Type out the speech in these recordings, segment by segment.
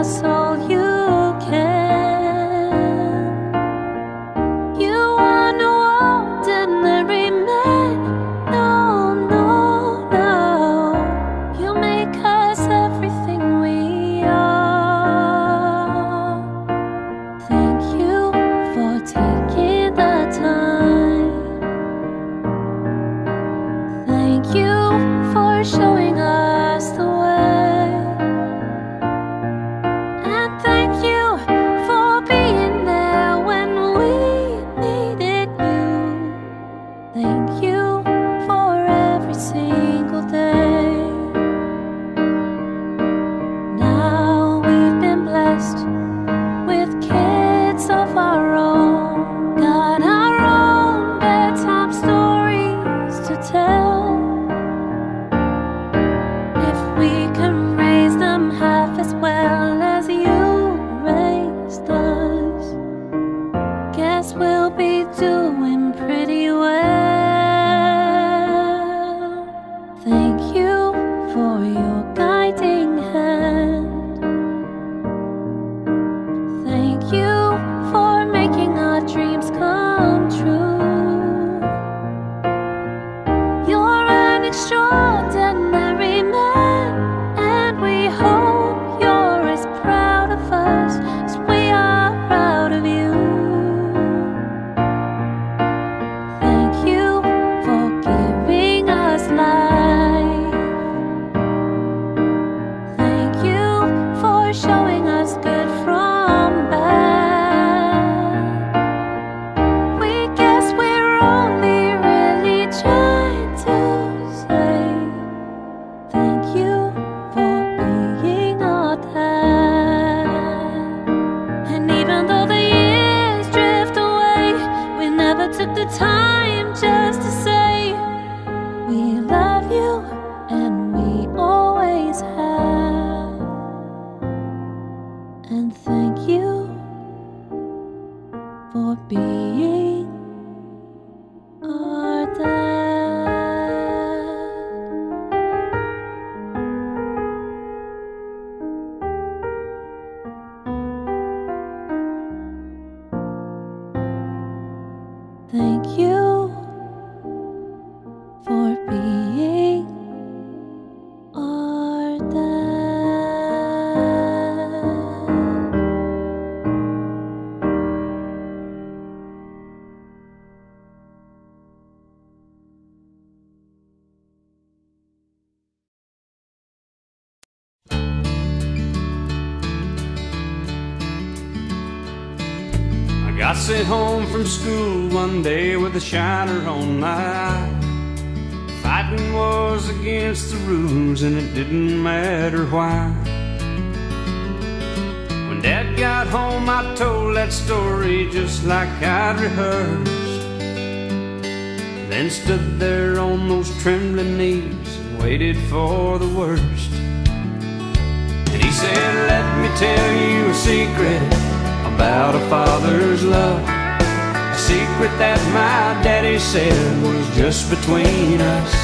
us all you can. You are no ordinary man. No, no, no. You make us everything we are. Thank you for taking the time. Thank you for showing us the way. And thank you for being there when we needed you. Thank you for every single day. Now we've been blessed with kids of our own. Got our own bedtime stories to tell. If we can raise them half as well as you raised us, guess we'll be doing pretty well. Thank you for your guiding hand. Thank you for making our dreams come true. You're an extraordinary man, and we hope you're as proud of us as we are proud of you. Thank you for giving us life. Thank you for showing us good from bad. We guess we're only really trying to say thank you for being our dad. And even though the years drift away, we never took the time just to say we love you, and we always have. And thank you for being our dad. Thank you for being our dad. I got sent home from school one day with a shiner on my eye. Fighting was against the rules and it didn't matter why. When Dad got home I told that story just like I'd rehearsed. Then stood there on those trembling knees and waited for the worst. And he said, let me tell you a secret about a father's love, a secret that my daddy said was just between us.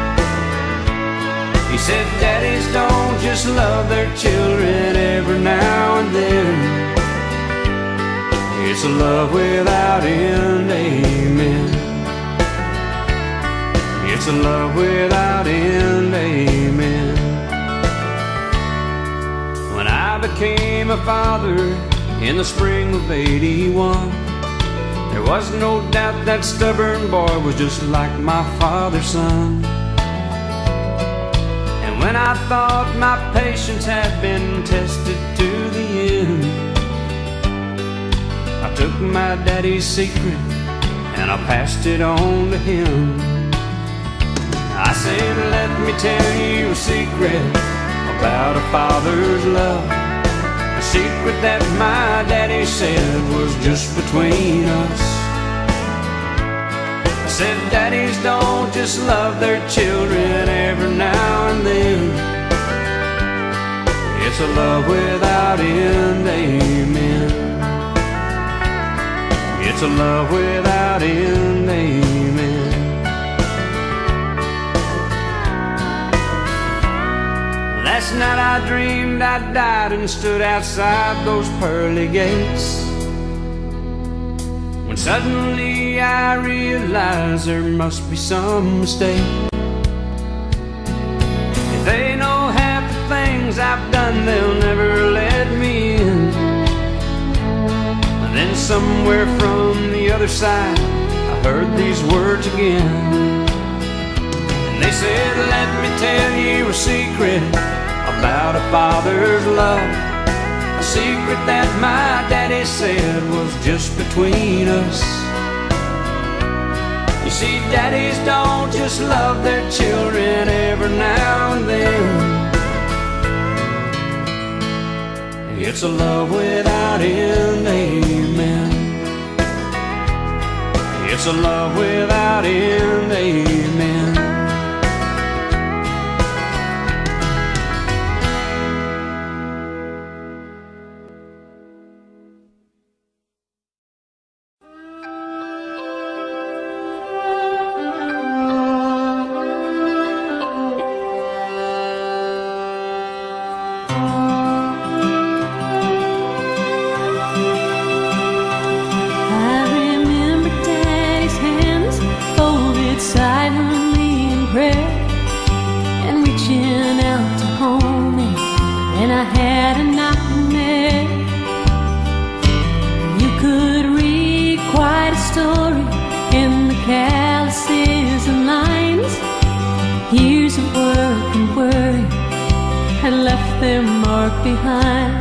He said daddies don't just love their children every now and then. It's a love without end, amen. It's a love without end, amen. When I became a father in the spring of '81, there was no doubt that stubborn boy was just like my father's son. And when I thought my patience had been tested to the end, I took my daddy's secret and I passed it on to him. I said, let me tell you a secret about a father's love, a secret that my daddy said was just between us. I said daddies don't just love their children every now and then. It's a love without end, amen. It's a love without end, amen. Last night I dreamed I died and stood outside those pearly gates, when suddenly I realized there must be some mistake. If they know half the things I've done, they'll never let me in. And then somewhere from the other side I heard these words again. And they said, let me tell you a secret about a father's love, a secret that my daddy said was just between us. You see, daddies don't just love their children every now and then. It's a love without end, amen. It's a love without end, amen. Silently in prayer and reaching out to hold me when I had a nightmare. You could read quite a story in the calluses and lines. Years of work and worry had left their mark behind.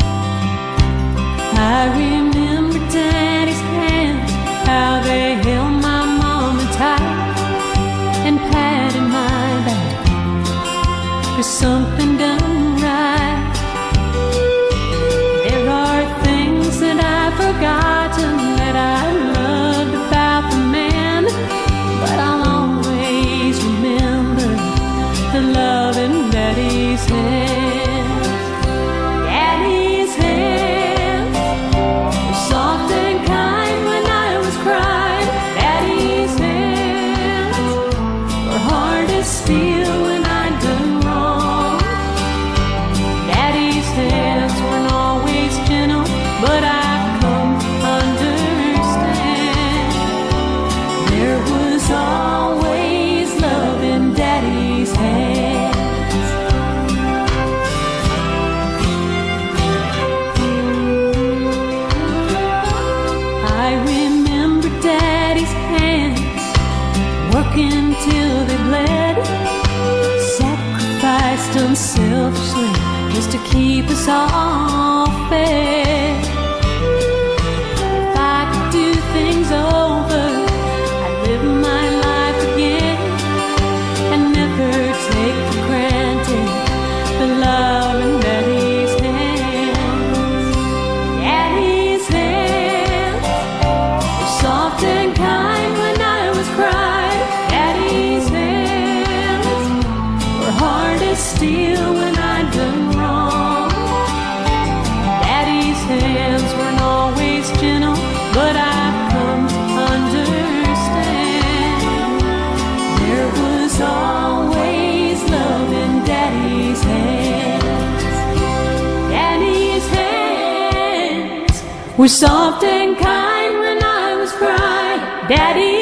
I remember Daddy's hands, how they held my mama tight and patted my back for something done right. There are things that I've forgotten that I loved about the man, but I'll always remember the love in Daddy's hands. Daddy's hands were soft and kind when I was crying. Daddy's hands hard as steel when I'd done wrong. Daddy's hands weren't always gentle, but I've come to understand there was always love in Daddy's hands. I remember Daddy's hands working till they bled, sacrificed unselfishly just to keep us all fed. If I could do things over, I'd live my life again and never take for granted the love in Daddy's hands. Daddy's hands were soft and kind when I was crying. Daddy's hands were hard as steel when I'd done wrong. Daddy's hands weren't always gentle, but I've come to understand there was always love in Daddy's hands. Daddy's hands were soft and kind when I was crying. Daddy